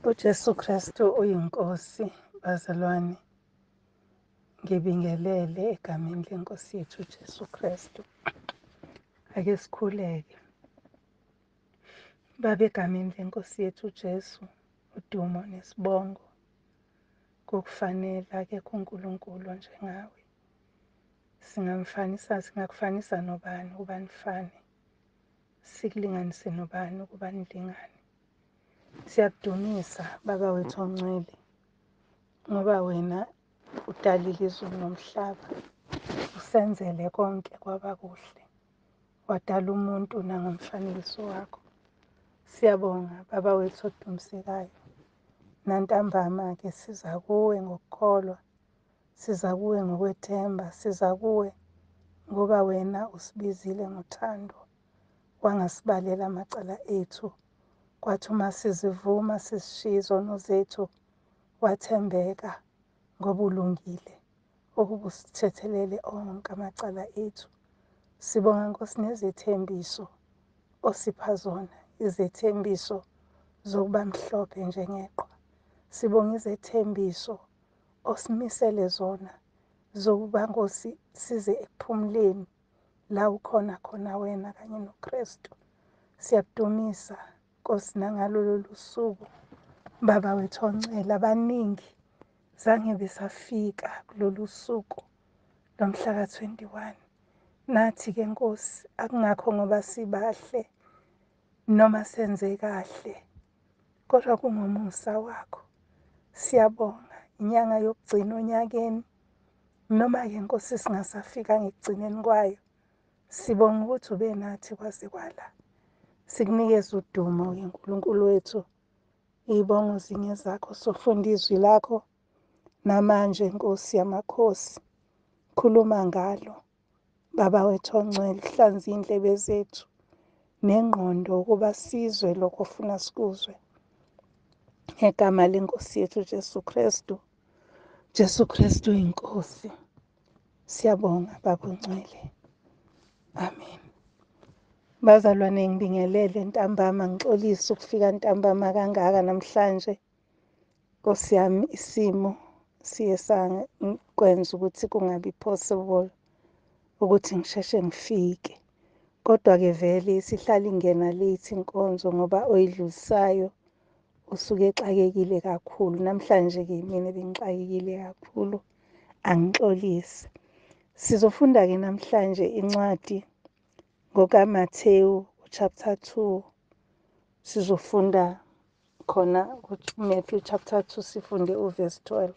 uJesu Kristu uyinkosi, bazalwane. Ngibingelele egameni lenkosi yethu uJesu Kristu. Ake sikhuleke. Baba, egameni lenkosi yethu uJesu, udumo nesibongo kokufanele akekho uNkulunkulu njengawe. Singakufanisa nobani ukuba nifane, sikulinganise nobani ukuba nilingane. Siyakudumisa Baba wethu ongcwele, ngoba wena udalile izulu nomhlaba, usenzele konke kwaba kuhle, wadala umuntu nangomfanekiso wakho. Siyabonga Baba wethu odumisekayo. Nantambama-ke siza kuwe ngokukholwa, siza kuwe ngokwethemba, siza kuwe ngoba wena usibizile ngothando, wangasibalela amacala ethu. Kwathi uma sizivuma sisishiya izono zethu, wathembeka ngoba ulungile ukuba usithethelele onke amacala ethu. Sibonga Nkosi nezethembiso osipha zona, izethembiso zokuba mhlophe njengeqhwa. Sibonga izethembiso osimisele zona zokuba Nkosi size ekuphumuleni la ukhona khona wena kanye noKristu. Siyakudumisa Nkosi nangalolu suku Baba wethu ongcwele, abaningi zange besafika kulolu suku lomhla ka-21. Nathi-ke Nkosi, akungakho ngoba sibahle noma senze kahle, kodwa kungomusa wakho. Siyabonga inyanga yokugcina onyakeni, noma-ke Nkosi singasafika ngekugcineni kwayo, sibonga ukuthi ube nathi kwaze kwala. Sikunikeza udumo-ke Nkulunkulu wethu, ibongo zinye zakho. Sofunda izwi lakho namanje Nkosi yamakhosi, khuluma ngalo Baba wethu ongcwele, hlanza indlebe zethu nengqondo ukuba sizwe lokho ofuna sikuzwe. Ngegama lenkosi yethu Jesu Kristu. Jesu Kristu inkosi. Siyabonga Baba ongcwele. Amen. Bazalwane, ngibingelele ntambama, ngixolisa ukufika ntambama kangaka namhlanje. Nkosi yami, isimo siye sangikwenza ukuthi kungabi possible ukuthi ngisheshe ngifike. Kodwa-ke vele sihlala ingena late Inkonzo ngoba oyidlulisayo usuke exakekile kakhulu. Namhlanje-ke mina bengixakekile kakhulu, angixolisi. Sizofunda-ke namhlanje incwadi ngokaMathewu chapter 2. Sizofunda khona Matthew chapter 2, sifunde uverse 12.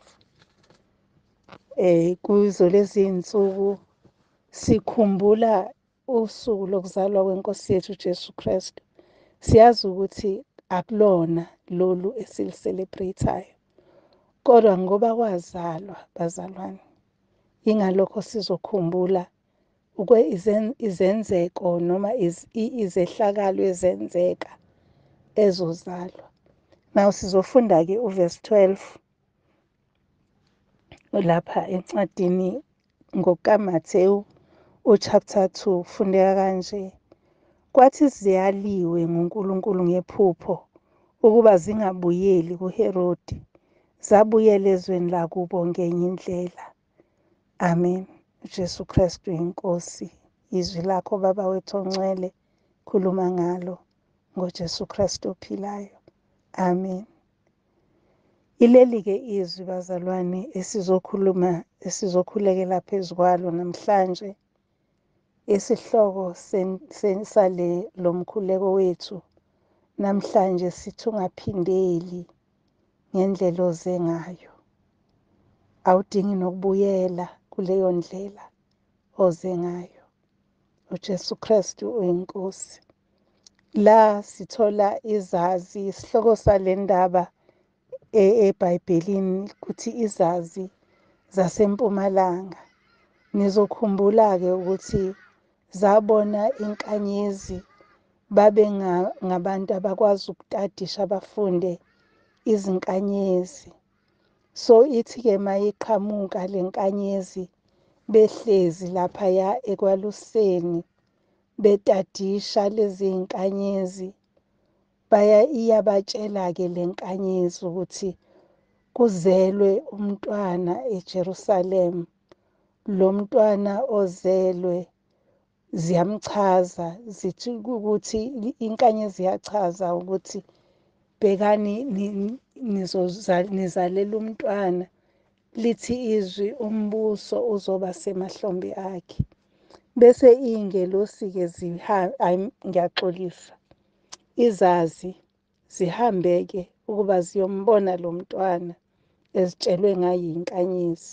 Kuzo lezi iy'nsuku sikhumbula usuku lokuzalwa kwenkosi yethu Jesu Kristu. Siyazi ukuthi akulona lolu esili-celebrate-ayo, kodwa ngoba kwazalwa bazalwane, ingalokho sizokhumbula izenzeko noma izehlakalo ezenzeka ezozalwa. Now sizofunda-ke uverse 12 lapha encwadini ngokaMathewu chapter 2, fundeka kanje. Kwathi ziyaliwe nguNkulunkulu ngephupho ukuba zingabuyeli kuHerodi, zabuyela ezweni lakubo ngenye indlela. Amen. uJesu Kristu inkosi. Izwi lakho Baba wethu ongcwele, khuluma ngalo ngoJesu Kristu ophilayo. Amen. Ileli-ke izwi bazalwane esizokhulekela phezu kwalo namhlanje. Isihloko sale lo mkhuleko wethu namhlanje sithi ungaphindeli ngendlela oze ngayo. Awudingi nokubuyela kuleyo ndlela oze ngayo. uJesu Kristu uyinkosi. La sithola izazi, isihloko sale ndaba eBhayibhelini kuthi izazi zasempumalanga. Nizokhumbula-ke ukuthi zabona inkanyezi, babe ngabantu abakwazi ukutadisha abafunde izinkanyezi. So ithi-ke mayiqhamuka le nkanyezi, behlezi laphaya ekwaLwesine betadisha lezi nkanyezi, iyabatshela-ke lenkanyezi ukuthi kuzelwe umntwana eJerusalema. Lo mntwana ozelwe ziyamchaza zithi ukuthi inkanyezi iyachaza ukuthi bhekani nizalela umntwana, lithi izwi umbuso uzoba semahlombe akhe. Bese iy'ngelosi-ke ngiyaxolisa, izazi zihambe-ke ukuba ziyombona lo mntwana ezitshelwe ngayo inkanyezi.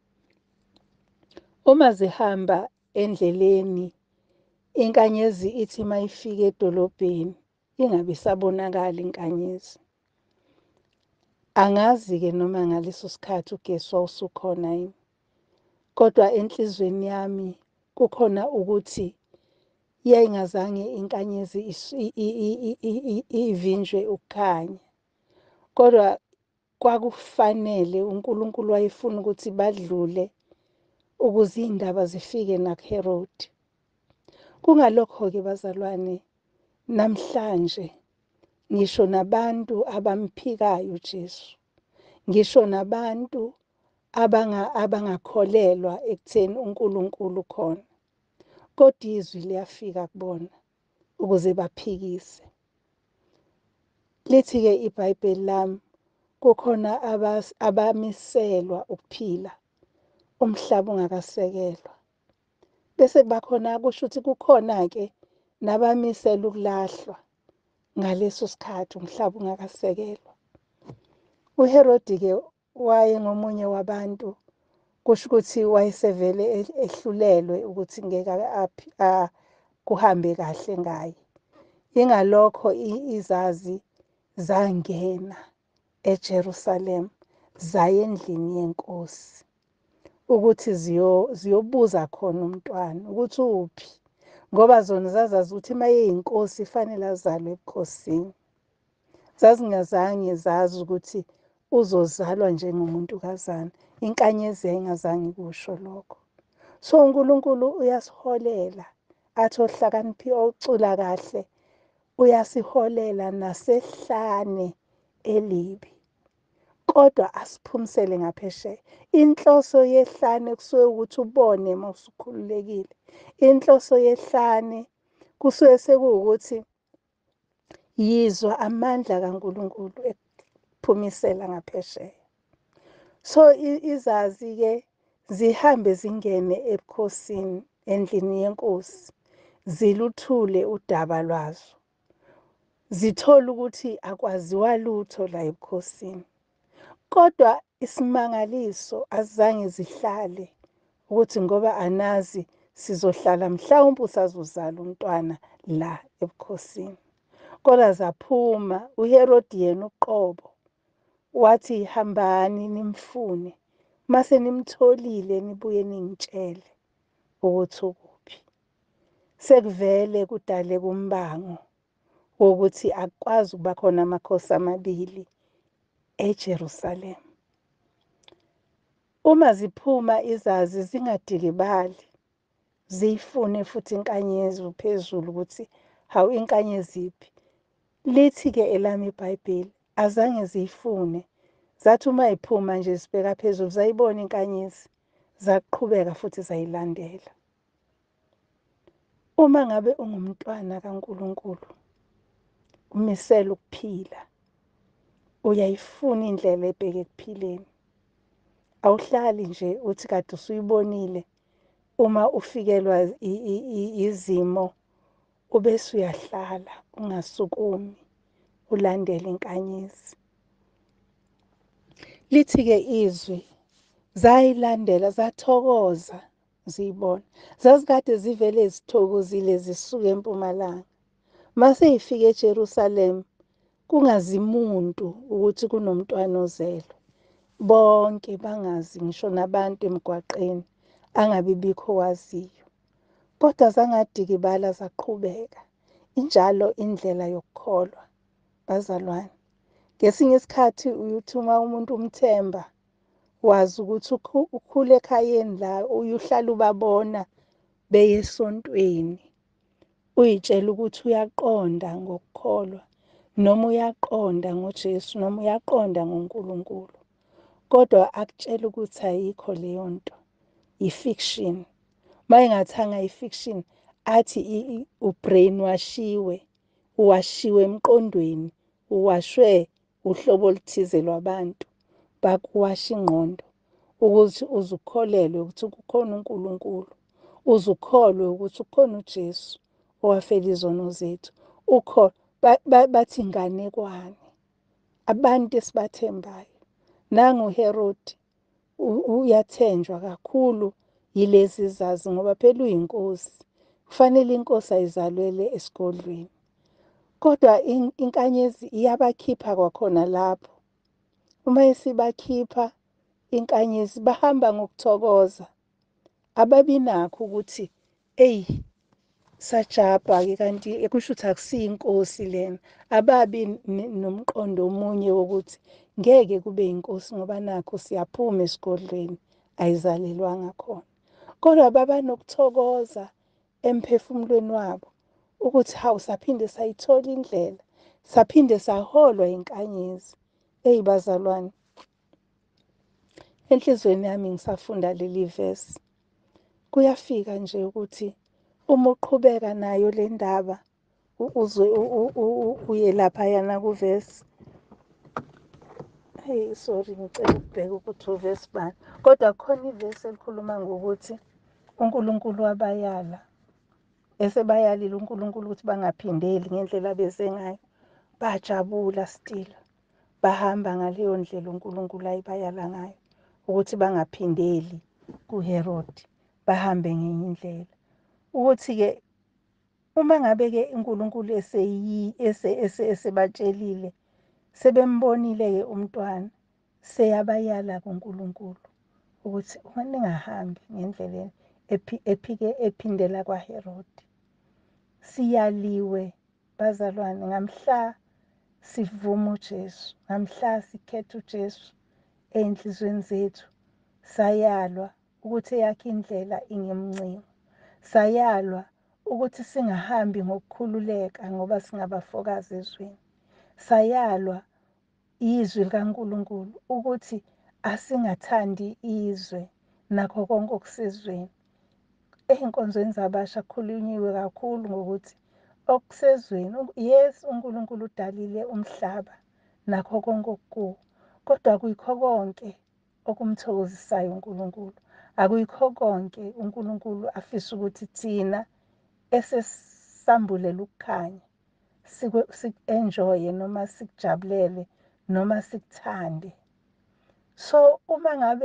Uma zihamba endleleni, inkanyezi ithi mayifika edolobheni ingabe isabonakala inkanyezi. Angazi-ke noma ngaleso sikhathi ugesi wawusukhona yini, kodwa enhlizweni yami kukhona ukuthi yayingazange inkanyezi ivinjwe ukukhanya. Kodwa kwakufanele uNkulunkulu wayefuna ukuthi badlule ukuze iy'ndaba zifike nakuHerodi. Kungalokho-ke bazalwane, namhlanje ngisho nabantu abamphikayo uJesu, ngisho nabantu abangakholelwa ekutheni uNkulunkulu khona, kodwa izwi liyafika kubona ukuze baphikise. Lithi-ke iBhayibheli lami, kukhona abamiselwa ukuphila umhlaba ungakasekelwa. Bese kuba khona, kusho ukuthi kukhona-ke nabamisela ukulahlwa ngaleso sikhathi umhlaba ungakasekelwa. UHerodi-ke wayengomunye wabantu, kusho ukuthi wayesevele ehlulelwe ukuthi ngeke kuhambe kahle ngaye. Ingalokho izazi zangena eJerusalema zaya endlini yenkosi ukuthi ziyobuza khona umntwana ukuthi uphi, ngoba zona zazazi ukuthi uma yeyinkosi fanele azalwe ebukhosini. Zazingazange zazi ukuthi uzozalwa njengomuntukazana. Inkanyezi yayingazange ikusho lokho. So uNkulunkulu uyasiholela, athi ohlakaniphi ocula kahle uyasiholela nasehlane elibi, kodwa asiphumisele ngaphesheya. Inhloso yehlane kusuke ukuthi ubone uma usukhululekile. Inhloso yehlane kusuke sekuwukuthi yizwa amandla kaNkulunkulu ekuphumisela ngaphesheya. So izazi-ke zihambe zingene ebukhosini, endlini yenkosi, ziluthule udaba lwazo, zithola ukuthi akwaziwa lutho la ebukhosini. Kodwa isimangaliso azange zihlale ukuthi ngoba anazi sizohlala mhlawumbe usazozala umntwana la ebukhosini. Kodwa zaphuma, uHerodi yena uqobo wathi hambani nimfune, mase nimtholile nibuye ningitshele ukuthi ukuphi. Sekuvele kudaleka umbango wokuthi akwazi ukuba khona amakhosi amabili eJerusalema. Uma ziphuma izazi zingadikibali, ziyifune futhi inkanyezi phezulu ukuthi hawu inkanyezi iphi. Lithi-ke elami iBhayibheli azange ziyifune, zathi uma iphuma nje zibheka phezulu zayibona inkanyezi, zaqhubeka futhi zayilandela. Uma ngabe ungumntwana kaNkulunkulu, umisela ukuphila, uyayifuna indlela ebheke ekuphileni. Awuhlali nje uthi kade usuyibonile, uma ufikelwa izimo ubese uyahlala ungasukumi ulandele inkanyezi. Lithi-ke izwi zayilandela, zathokoza ziyibona. Zazikade zivele zithokozile zisuka empumalanga. Mase ifika eJerusalema kungazi muntu ukuthi kunomntwana ozelwe. Bonke bangazi, ngisho nabantu emgwaqeni angabi bikho waziyo. Kodwa zangadikibala zaqhubeka. Injalo indlela yokukholwa, bazalwane. Ngesinye isikhathi uthi uma umuntu umthemba, wazi ukuthi ukhule ekhayeni la uyuhlala ubabona beye esontweni, uyitshela ukuthi uyaqonda ngokukholwa. noma uyaqonda ngoJesu noma uyaqonda ngoNkulunkulu, kodwa akutshela ukuthi ayikho leyo nto, i-fiction. Uma engathanga i-fiction, athi ubrainwashiwe, uwashiwe emqondweni, uwashwe uhlobo oluthize lwabantu, bakuwasha ingqondo ukuthi uze ukholelwe ukuthi kukhona uNkulunkulu, uze ukholwe ukuthi ukhona uJesu owafela izono zethu. Bathi inganekwane, abantu esibathembayo. NanguHerodi uyathenjwa kakhulu yilezi zazi ngoba phela uyinkosi. Kufanele inkosi ayizalwele esigodlweni. Kodwa inkanyezi iyabakhipha kwakhona lapho. Uma isibakhipha inkanyezi bahamba ngokuthokoza. Ababi nakho ukuthi, eyi, sajabha-ke kanti kusho ukuthi akusiyo inkosi lena. Ababi nomqondo omunye wokuthi ngeke kube inkosi ngoba nakho siyaphuma esigodlweni ayizalelwanga khona. Kodwa baba nokuthokoza emphefumulweni wabo ukuthi hawu saphinde sayithola indlela, saphinde saholwa inkanyezi. Eyi bazalwane, enhlizweni yami ngisafunda leli vesi, kuyafika nje ukuthi uma uqhubeka nayo le ndaba uzwe uye laphayana kuvesi. Hey, sorry, ngicela ukubheka ukuthi uvesi bani. Kodwa kukhona ivesi elikhuluma ngokuthi uNkulunkulu wabayala. Esebayalile uNkulunkulu ukuthi bangaphindeli ngendlela abeze ngayo. Bajabula still. Bahamba ngaleyo ndlela uNkulunkulu ayibayala ngayo ukuthi bangaphindeli kuHerodi, bahambe ngenye indlela. Ukuthi-ke uma ngabe-ke uNkulunkulu esebatshelile, sebembonile-ke umntwana, seyabayala kuNkulunkulu ukuthi ningahambi ngendlela ephindela kwaHerodi. Siyaliwe bazalwane, ngamhla sivuma uJesu, ngamhla sikhetha uJesu ey'nhlizweni zethu, sayalwa ukuthi eyakhe indlela ingemncingo. Sayalwa ukuthi singahambi ngokukhululeka ngoba singabafokazi ezweni. Sayalwa izwi likaNkulunkulu ukuthi asingathandi izwe nakho konke okusezweni. Ey'nkonzweni zabasha kukhulunyiwe kakhulu ngokuthi okusezweni, yes, uNkulunkulu udalile umhlaba nakho konke okukuwo, kodwa akuyikho konke okumthokozisayo uNkulunkulu. Akuyikho konke uNkulunkulu afisa ukuthi thina esesambulela ukukhanya siku-enjoye noma sikujabulele noma sikuthande. So uma ngabe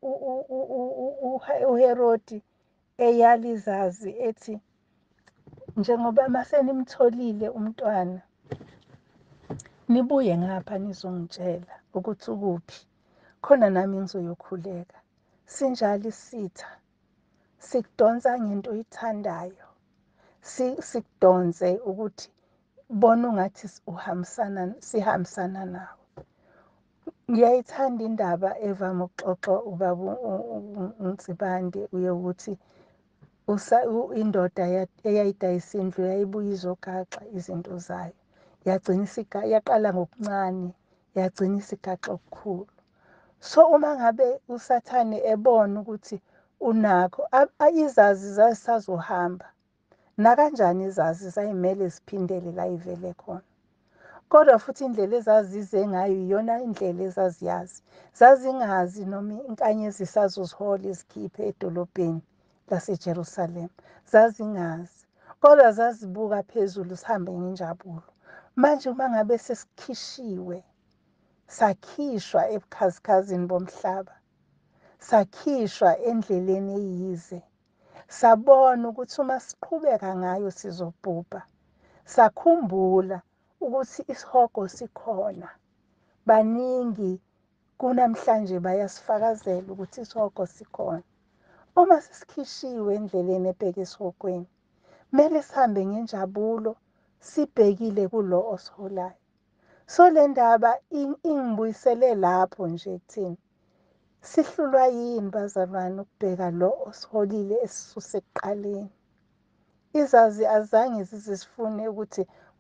uHerodi eyala izazi ethi njengoba masenimtholile umntwana, nibuye ngapha nizongitshela ukuthi ukuphi, khona nami ngizoyokhuleka. Sinjalo isitha, sikudonsa ngento oyithandayo, sikudonse ukuthi bona ungathi sihambisana nawe. Ngiyayithanda indaba evame ukuxoxwa ubaba uNsibande, uye ukuthi indoda eyayidayisa indlu yayibuye izogaxa izinto zayo. Yaqala ngokuncane, yagcina isigaxa okukhulu. So uma ngabe uSathane ebona ukuthi unakho, izazi zazisazohamba. Nakanjani izazi zayimele ziphindele la ivele khona. Kodwa futhi indlela ezazize ngayo iyona indlela ezaziyazi. Zazingazi noma inkanyezi isazozihola izikhiphe edolobheni laseJerusalema. Zazingazi. Kodwa zazibuka phezulu sihambe ngenjabulo. Manje uma ngabe sesikhishiwe, sakhishwa ebukhazikazini bomhlaba, sakhishwa endleleni eyize, sabona ukuthi uma siqhubeka ngayo sizobhubha. Sakhumbula ukuthi isihogo sikhona. Baningi kunamhlanje bayasifakazela ukuthi isihogo sikhona. Uma sesikhishiwe endleleni ebheke esihogweni, kumele sihambe ngenjabulo sibhekile kulo osiholayo. So le ndaba ingibuyisele lapho nje kuthini. Sihlulwa yini bazalwane ukubheka lo osiholile esisuse ekuqaleni? Izazi azange zize sifune ukuthi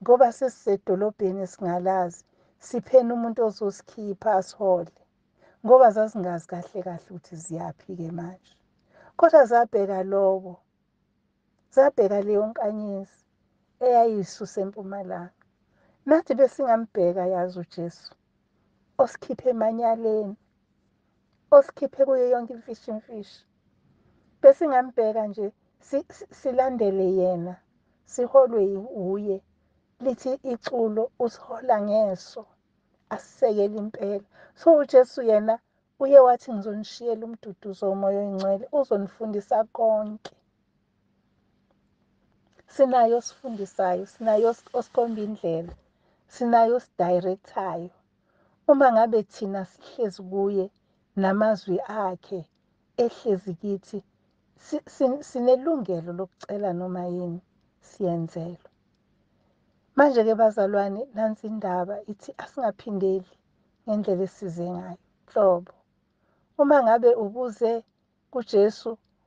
ngoba sesisedolobheni singalazi, sipheni umuntu ozosikhipha asihole, ngoba zazingazi kahle kahle ukuthi ziyaphi-ke manje. Kodwa zabheka lobo, zabheka leyo nkanyezi eyayisusa empumalanga. Nathi besingambheka yazi uJesu, osikhiphe emanyaleni, osikhiphe kuyo yonke imfishi. Besingambheka nje silandele yena, siholwe uye. Lithi iculo usihola ngeso, asisekele impela. So uJesu yena uye wathi ngizonishiyela umduduzo womoya oyingcwele uzonifundisa konke. Sinayo osifundisayo, sinayo osikhomba indlela, sinayo osidirecthayo. Uma ngabe thina sihlezi kuye namazwi akhe ehlezi kithi, sinelungelo lokucela noma yini siyenzelwe. Manje-ke bazalwane, nansi indaba ithi asingaphindeli ngendlela esize ngayo. Nhlobo, uma ngabe ubuze kuJesu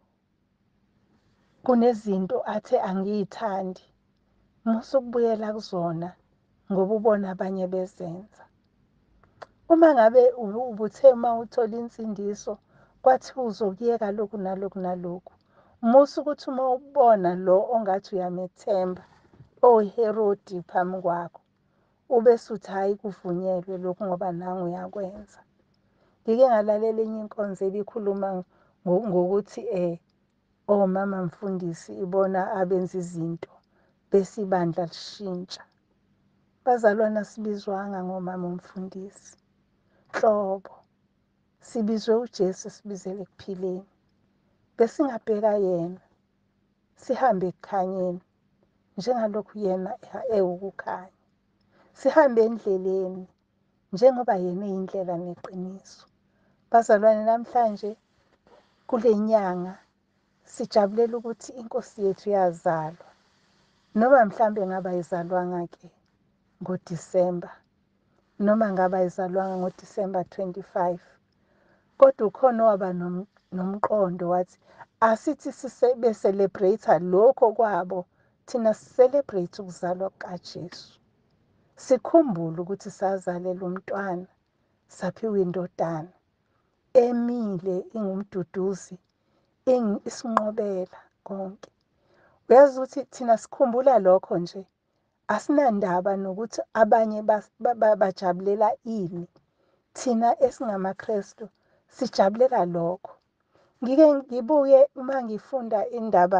kunezinto athe angiyithandi, musukubuyela kuzona ngoba ubona abanye bezenza. Uma ngabe ubuthe uma uthola insindiso kwathiwa uzokuyeka lokhu nalokhu nalokhu, musa ukuthi uma ubona lo ongathi uyamethemba oyiherodi phambi kwakho, ubese uthi hhayi kuvunyelwe lokhu ngoba nangu uyakwenza. Ngike ngalalela enye inkonzo ebikhuluma ngokuthi omama mfundisi ibona abenza izinto bese ibandla lishintsha. Bazalwane, asibizwanga ngomama umfundisi. Nhlobo, sibizwe uJesu, sibizele ekuphileni. Besingabheka yena, sihambe ekukhanyeni njengalokhu yena ewukukhanya. Sihambe endleleni njengoba yena eyindlela neqiniso. Bazalwane, namhlanje kule nyanga sijabulela ukuthi inkosi yethu yazalwa. Noma mhlambe ngaba ayizalwanga-ke ngoDisemba, noma ngaba ayizalwanga ngoDisemba 25, kodwa ukhona owaba nomqondo wathi asithi beselebrate lokho kwabo, thina sicelebrate ukuzalwa kukaJesu. Sikhumbule ukuthi sazalelwa umntwana, saphiwa indodana emile ingumduduzi, isinqobela konke. Uyazi ukuthi thina sikhumbula lokho nje, asinandaba nokuthi abanye bajabulela ini. Thina esingamaKrestu sijabulela lokho. Ngike ngibuye uma ngifunda indaba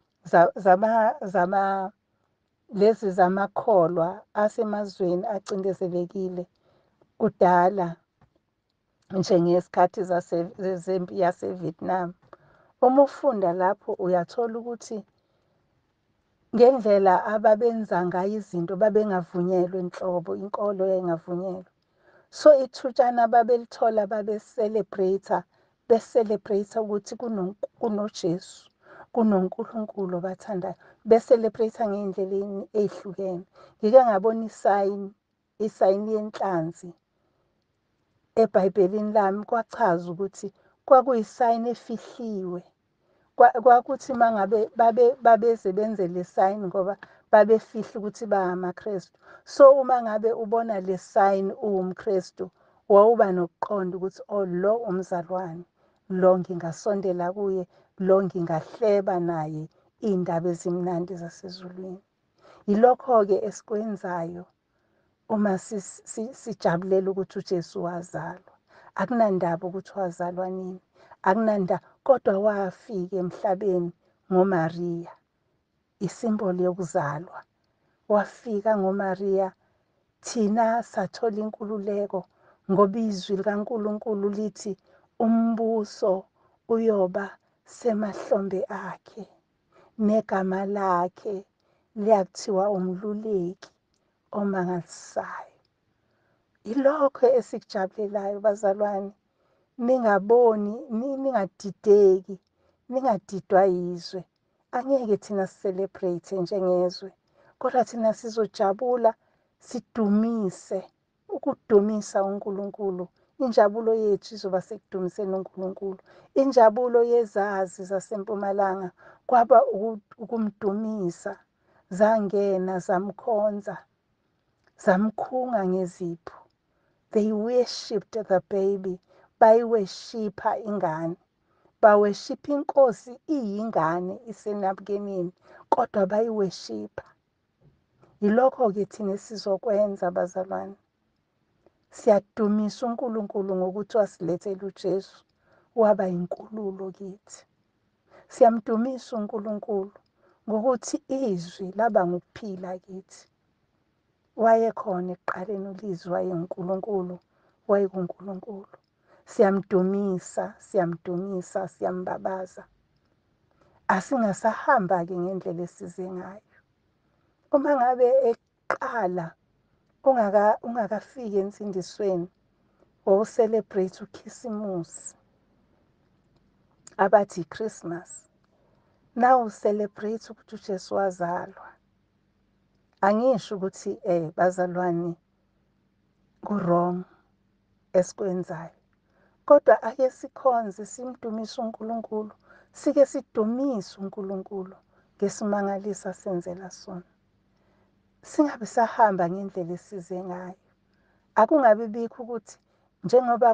lezi zamakholwa asemazweni acindezelekile kudala, njengesikhathi zempi yaseVietnam. Uma ufunda lapho uyathola ukuthi ngendlela ababenza ngayo izinto babengavunyelwe nhlobo, inkolo yayingavunyelwe. So ithutshana babelithola beselebrate ukuthi kunoJesu, kunoNkulunkulu obathandayo. Beselebrate ngey'ndlela ey'hlukene. Ngike ngabona isayini yenhlanzi eBhayibhelini lami, kwachaza ukuthi kwakuyisayini efihliwe. Kwakuthi uma ngabe babeze benze le sayini ngoba babefihla ukuthi bangamaKrestu. So uma ngabe ubona le sayini uwumKrestu, wawuba nokuqonda ukuthi lo umzalwane, lo ngingasondela kuye, lo ngingahleba naye iy'ndaba ezimnandi zasezulwini. Yilokho-ke esikwenzayo uma sijabulela ukuthi uJesu wazalwa. Akunandaba ukuthi wazalwa nini, akunandaba, kodwa wafika emhlabeni ngoMariya, isimboli yokuzalwa. Wafika ngoMariya, thina sathola inkululeko ngoba izwi likaNkulunkulu lithi umbuso uyoba semahlombe akhe, negama lakhe liyakuthiwa umluleki omangalisayo. Yilokho esikujabulelayo bazalwane. Ningaboni, ningadideki, ningadidwa yizwe. Angeke thina sicelebrate njengezwe, kodwa thina sizojabula, sidumise, ukudumisa uNkulunkulu. Injabulo yethu izoba sekudumiseni uNkulunkulu. Injabulo yezazi zasempumalanga kwaba ukumdumisa. Zangena zamkhonza, zamkhunga ngezipho. They worshipped the baby. Bayiweshipha ingane. Baweshipha inkosi iyingane isenabukenini, kodwa bayiweshipha. Yilokho-ke thina sizokwenza bazalwane. Siyadumisa uNkulunkulu ngokuthi wasilethela uJesu, waba yinkululo kithi. Siyamdumisa uNkulunkulu ngokuthi izwi laba ngukuphila kithi. Wayekhona ekuqaleni ulizwi, wayenguNkulunkulu, wayenguNkulunkulu. Siyamdumisa, siyamdumisa, siyambabaza. Asingasahamba-ke ngendlela esize ngayo. Uma ngabe eqala ungakafiki ensindisweni wawucelebrate ukhisimusi, abathi iChristmas, now ucelebrate ukuthi uJesu wazalwa. Angisho ukuthi bazalwane ku-wrong esikwenzayo, kodwa ake sikhonze simdumise uNkulunkulu, sike sidumise uNkulunkulu ngesimangaliso asenzela sona. Singabe sahamba ngendlela esize ngayo. Akungabi bikho ukuthi njengoba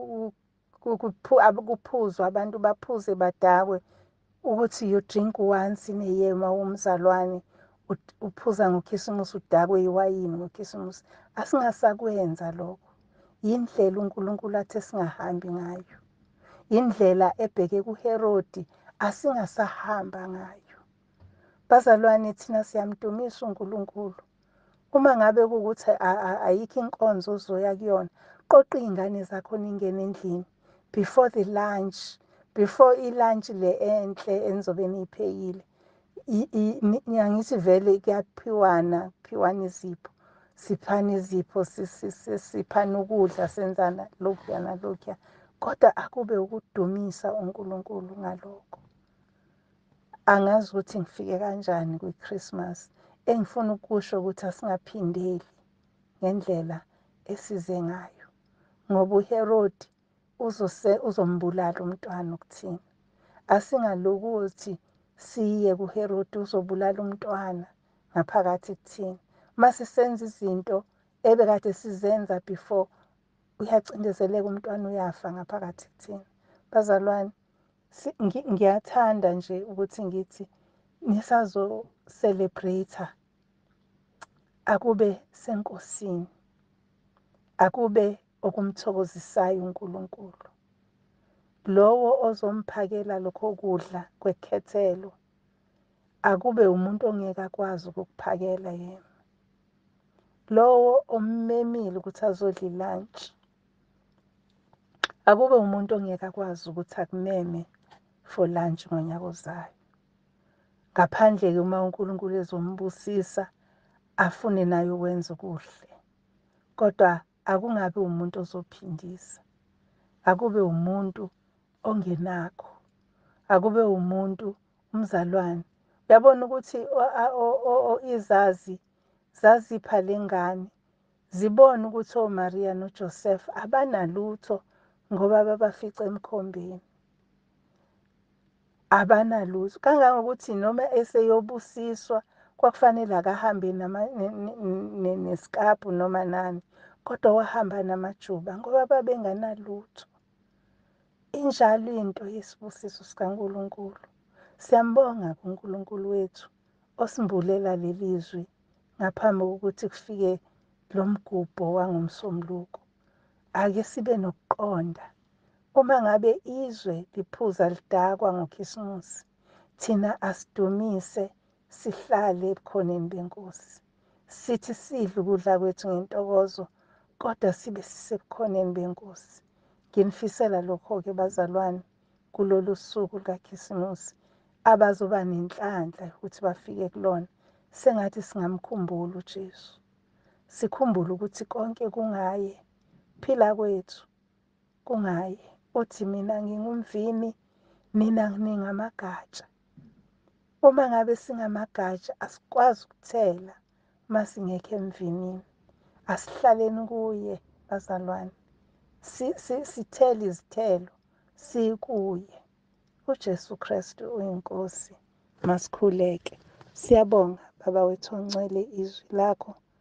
kuphuzwa abantu baphuze badakwe ukuthi you drink once in a year mawumzalwane, uphuza ngokhisimusi, udakwe iwayini ngokhisimusi. Asingasakwenza lokho. Yindlela uNkulunkulu athe singahambi ngayo. Yindlela ebheke kuHerodi asingasahamba ngayo. Bazalwane, thina siyamdumisa uNkulunkulu. Uma ngabe kuwukuthi ayikho inkonzo ozoya kuyona, qoqa iy'ngane zakho ningene endlini before the lunch, before i-lunch le enhle enizobe niyiphekile. Ngiyangithi vele kuyaphiwana izipho, siphana izipho, siphana ukudla, senzana lokhuya nalokhuya, kodwa akube ukudumisa uNkulunkulu ngalokho. Angazi ukuthi ngifike kanjani kwi-Christmas. Engifuna ukusho ukuthi asingaphindeli ngendlela esize ngayo, ngoba uHerodi uzombulala umntwana ukuthina. Asingalokuthi siye kuHerodi uzobulala umntwana ngaphakathi kuthina. Mase senza izinto ebekade sizenza before, uyacindezeleka umntwana, uyafa ngaphakathi kuthina. Bazalwane, ngiyathanda nje ukuthi ngithi nisazo-celebrate-a, akube senkosini, akube okumthokozisayo uNkulunkulu. Lowo ozomphakela lokho kudla kwekhethelo, akube umuntu ongeke akwazi ukukuphakela yena. Lowo ommemile ukuthi azodla ilunch, akube umuntu ongeke akwazi ukuthi akumeme for lunch ngonyaka ozayo. Ngaphandle-ke uma uNkulunkulu ezombusisa afune naye ukwenza okuhle. Kodwa akungabi umuntu ozophindisa. Akube umuntu ongenakho. Akube umuntu umzalwane. Uyabona ukuthi izazi zazipha lengane, zibone ukuthi oMaria noJoseph abanalutho ngoba babafica emkhombeni. Abanalutho. Kangangokuthi noma eseyobusiswa kwakufanele akahambe nesikabhu noma nani, kodwa wahamba namajuba ngoba babenganalutho. Injalo into yesibusiso sikaNkulunkulu. Siyambonga kuNkulunkulu wethu osimbulela leli zwi ngaphambi kokuthi kufike lo mgubho wangomsombuluko. Ake sibe nokuqonda. Uma ngabe izwe liphuza lidakwa ngokhisimusi, thina asidumise, sihlale ebukhoneni beNkosi. Sithi sidle ukudla kwethu ngentokozo, kodwa sibe sisebukhoneni beNkosi. Nginifisela lokho-ke bazalwane, kulolu suku lukakhisimusi, abazoba nenhlanhla ukuthi bafike kulona. Sengathi singamkhumbula uJesu. Sikhumbule ukuthi konke kungaye, phila kwethu kungaye. Uthi mina ngingumvini, nina ningamagatsha. Uma ngabe singamagatsha, asikwazi ukuthela uma singekho emvinini. Asihlaleni kuye bazalwane. Sithele izithelo sikuye. uJesu Kristu uyinkosi. Masikhuleke. Siyabonga Baba wethu ongcwele izwi lakho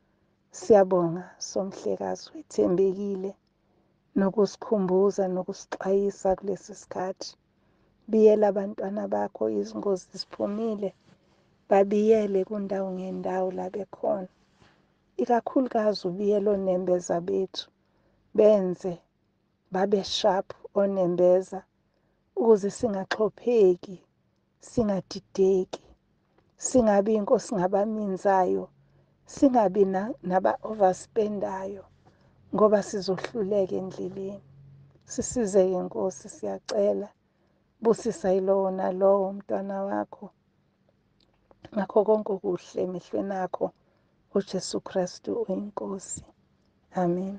Siyabonga somhlekazi wethembekile nokusikhumbuza nokusixwayisa kulesi sikhathi. Biyela abantwana bakho izingozi ziphumile, babiyele kundawo ngendawo la bekhona. Ikakhulukazi ubiyele onembeza bethu, benze babe sharp onembeza ukuze singaxhopheki, singadideki, singabi inkosi ngabaminzayo, singabi naba-overspendayo ngoba sizohluleka endleleni. Sisizeke Nkosi, siyacela. Busisa yilowo nalowo umntwana wakho ngakho konke okuhle emehlweni akho, uJesu Kristu uyinkosi. Amen.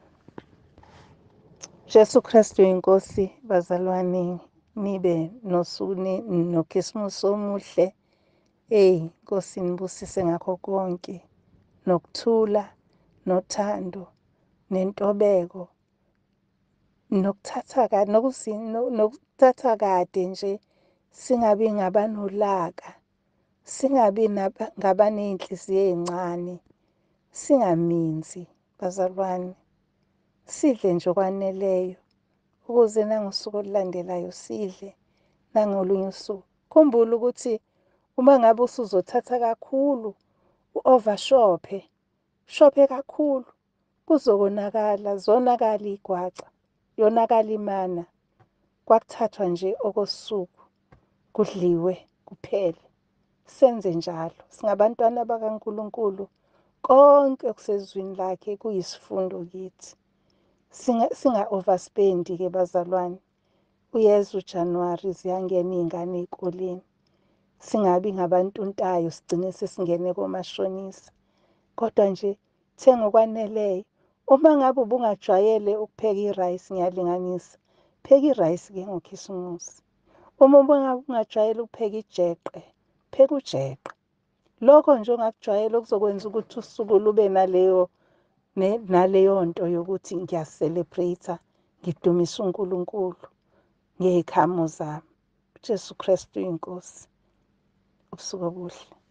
Jesu Kristu uyinkosi. Bazalwane, nibe nokhisimusi omuhle. Nkosi nibusise ngakho konke, nokuthula, nothando, nentobeko, nokuthatha kade nje, singabi ngabanolaka, singabi ngabaney'nhliziyo ey'ncane, singaminzi bazalwane. Sidle nje okwaneleyo ukuze nangosuku olulandelayo sidle nangolunye usuku. Khumbula ukuthi uma ngabe usuzothatha kakhulu, u-overshophe, shophe kakhulu, zonakala iy'gwaca, yonakala imana. Kwakuthathwa nje okosuku, kudliwe kuphele. Senze njalo, singabantwana bakaNkulunkulu, konke okusezwini lakhe kuyisifundo kithi. Singa-overspendi-ke bazalwane. Uyeza uJanuwari, ziyangena iy'ngane ey'koleni. Singabi ngabantuntayo sigcine sesingene komashonisa. Kodwa nje thenga okwaneleyo. Uma ngabe ubungajwayele ukupheka irayisi, ngiyalinganisa, pheka irayisi-ke ngokhisimusi. Uma ngabe ungajwayele ukupheka ijeqe, pheka ujeqe. Lokho nje ongakujwayela okuzokwenza ukuthi usuku lube naleyo nto yokuthi ngiyaselebreyitha, ngidumisa uNkulunkulu ngey'khamu zami. uJesu Kristu uyinkosi. Ubusuku obuhle.